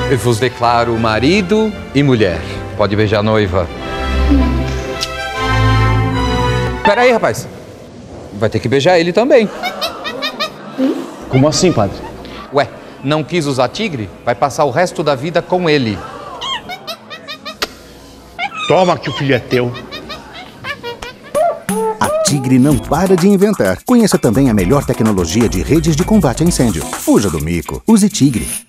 Eu vos declaro marido e mulher. Pode beijar a noiva. Pera aí, rapaz. Vai ter que beijar ele também. Como assim, padre? Ué, não quis usar tigre? Vai passar o resto da vida com ele. Toma que o filho é teu. A Tigre não para de inventar. Conheça também a melhor tecnologia de redes de combate a incêndio. Fuja do mico. Use Tigre.